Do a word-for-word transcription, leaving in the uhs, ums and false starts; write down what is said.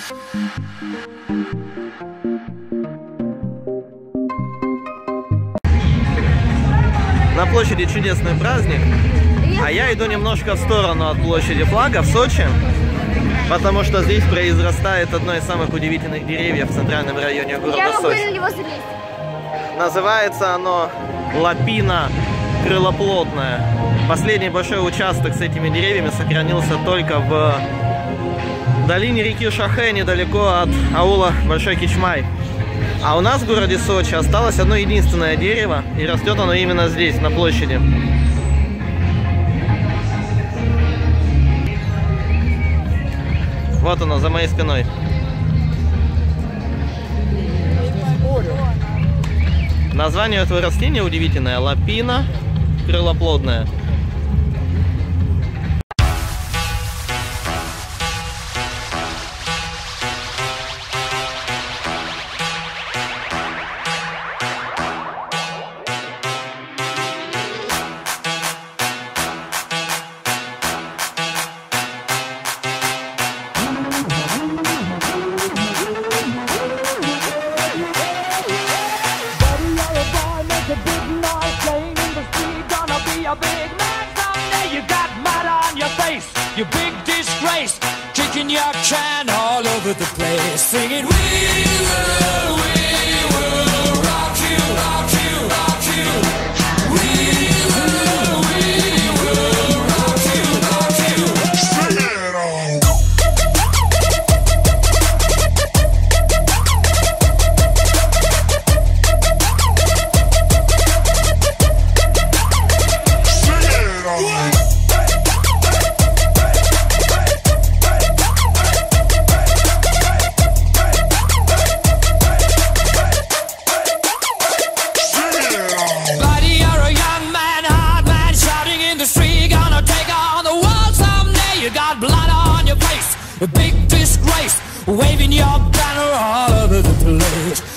На площади чудесный праздник, а я иду немножко в сторону от площади Флага в Сочи, потому что здесь произрастает одно из самых удивительных деревьев в центральном районе города я Сочи. могу на него залезть. Называется оно лапина крылоплотная. Последний большой участок с этими деревьями сохранился только в долине реки Шахэ, недалеко от аула Большой Кичмай. А у нас в городе Сочи осталось одно единственное дерево, и растет оно именно здесь, на площади. Вот оно, за моей спиной. Название этого растения удивительное. Лапина крылоплодная. You big disgrace, kicking your can all over the place, singing, we will, we will rock you, rock you, rock you. We will, we will rock you, rock you. Sing it on. Sing it on. A big disgrace, waving your banner all over the place.